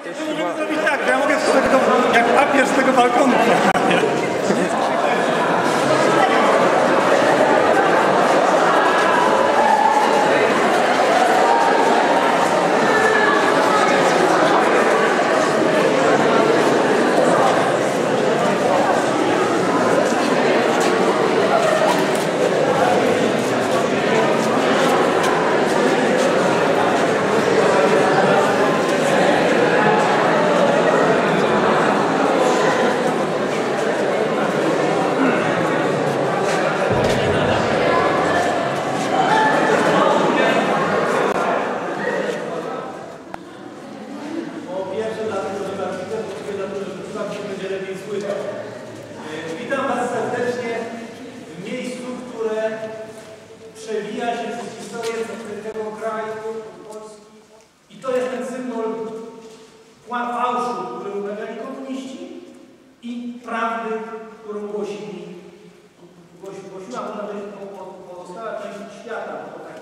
Możemy zrobić tak, ja mogę jak papież z tego balkonu. Witam Was serdecznie w miejscu, które przewija się przez historię tego kraju, Polski. I to jest ten symbol fałszu, który uprawiali komuniści i prawdy, którą głosiła pozostała część świata.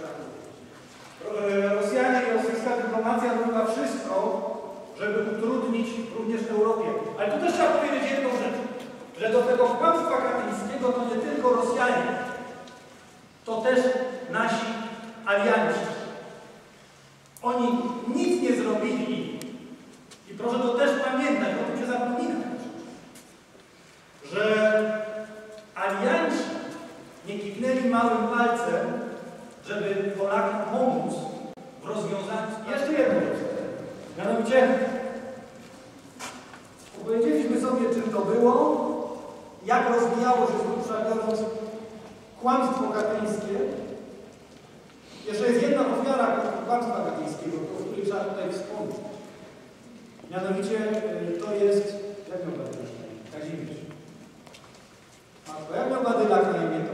Rosjanie i rosyjska dyplomacja robiła wszystko, żeby utrudnić również Europie. Ale tu też trzeba powiedzieć jedną rzecz, że do tego kłamstwa katyńskiego to nie tylko Rosjanie, to też nasi alianci. Oni nic nie zrobili i proszę to też pamiętać, o tym się zapominać, że alianci nie kiwnęli małym palcem, żeby Polakom pomóc w rozwiązaniu. Jeszcze jedną rzecz. Mianowicie opowiedzieliśmy sobie, czym to było, jak rozwijało się z grubsza biorąc kłamstwo katyńskie. Jeszcze jest jedna ofiara kłamstwa katyńskiego, o której trzeba tutaj wspomnieć. Mianowicie to jest, jak miał Badylak na imię? Kazimierz. Matko, jak miał Badylak na imię?